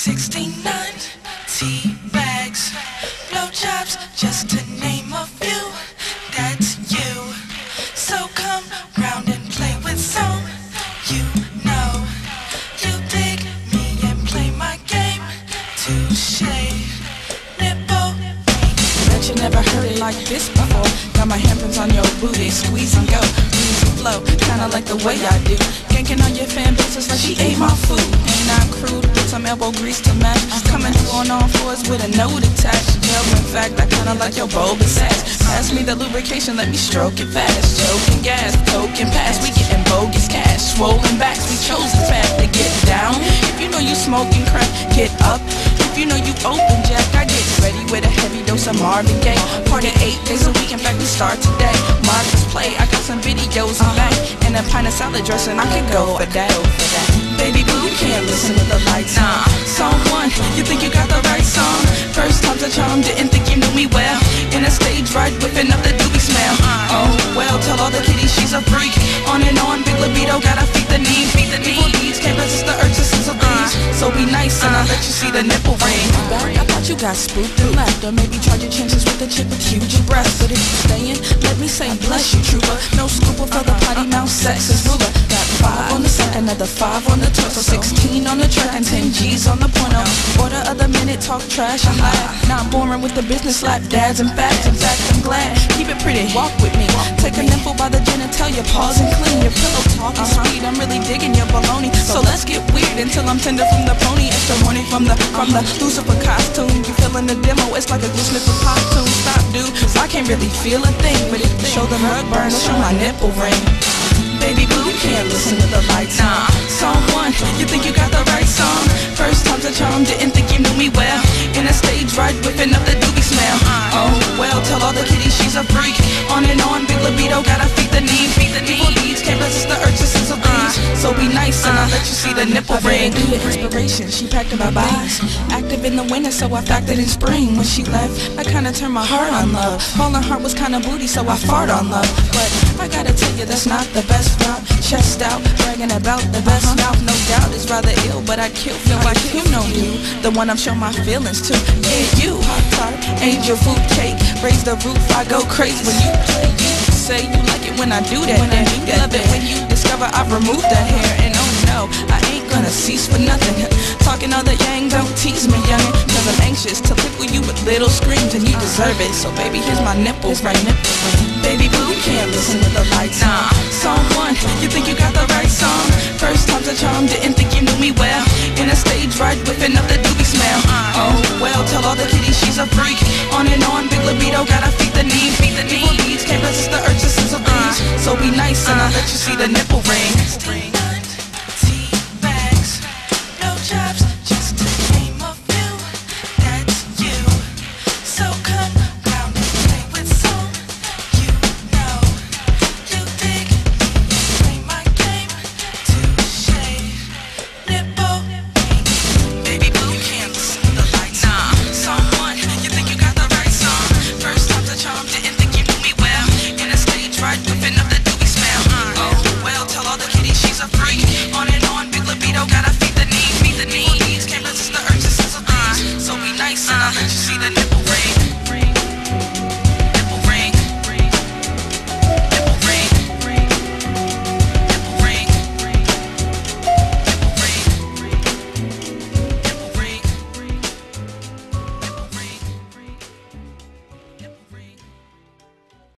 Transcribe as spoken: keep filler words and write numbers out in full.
sixty-nine tea bags, blowjobs, just to name a few. That's you. So come round and play with some. You know you dig me and play my game. Touche, nipple. Bet you never heard it like this before. Got my handprints on your booty, squeeze and go, easy flow, kinda like the way I do. Ganking on your fan bases like she ate my food. Ain't I crude? Put some elbow grease to match. Coming through on all fours with a note attached. Yo, in fact, I kinda like your bulbous ass. Pass me the lubrication, let me stroke it fast. Joking gas, coke and pass. We getting bogus cash, swollen backs. We chose the path to get down. If you know you smoking crack, get up. If you know you open jack, I get ready with a heavy dose of Marvin Gaye. Party eight days a week, in fact we start today. Marcus play, I got some videos in back, and a pint of salad dressing, I could go for that. Baby boo, you can't listen with the lights on. Song one, you think you got the right song. First time's a charm, didn't think you knew me well. In a stage right, whipping up the doobie smell. Oh well, tell all the kiddies she's a freak. On and on, big libido, gotta feed the need. Feed the evil deeds, can't resist the urge to sizzle these. So be nice and I'll let you see the nipple ring. I thought you got spooked and left, or maybe tried your chances with a chick with huge breasts. But if you staying, let me say bless you, trooper. No scruple for the potty mouth, sex is ruler. Got five on the set, another five on the torso, sixteen on the track and ten G's on the porno. Order of the minute, talk trash and laugh. Not boring with the business, slap dads and fads. In fact, I'm glad. Keep it pretty, walk with me. Take a nipple by the genitalia, pause and clean your pillow talk and speed. I'm really digging your baloney, so let's get weird until I'm tender from the pony. Extra horny from the from the Lucifer costume. You feeling the demo? It's like a glue sniffer pop tune. Stop, dude, 'cause I can't really feel a thing, but if the show the rug burns, show my nipple ring. Baby boo, you can't listen with the lights on. Song one, you think you got the right song. First time's a charm, didn't think you knew me well. In a stage right, whipping up the doobie smell. Oh well, tell all the kiddies she's a freak. On and on, big libido, gotta feed the need. Feed the evil deeds, can't resist the urge to sizzle these. So be nice and I'll let you see the nipple ring. Be the inspiration, she packed in my bags. Active in the winter, so I factored in spring. When she left, I kinda turned my heart on love. Falling heart was kinda booty, so I fart on love. But I gotta tell you, that's not the best route. Chest out, bragging about the best mouth. No doubt it's rather ill, but I kill, feel like you know you. The one I'm showing my feelings to. Yeah, you, hot tart, angel food cake. Raise the roof, I go crazy when you play. You say you like it when I do that. When I do that, love it when you discover I've removed that hair. And oh no, I ain't gonna cease for nothing. Talking all the yang, don't tease me, youngin'. Cause I'm anxious to lick with you with little screams, and you deserve it. So baby, here's my nipples, right nipple. Baby boo, you can't listen with the lights on. Song one, you think you got the right song. First time's a charm, didn't think you knew me well. In a stage right, whipping up the doobie smell. Oh well, tell all the kiddies she's a freak. On and on, big libido, gotta feed the need. Feed the evil deeds, can't resist the urge to sizzle these. So be nice and I'll let you see the nipple.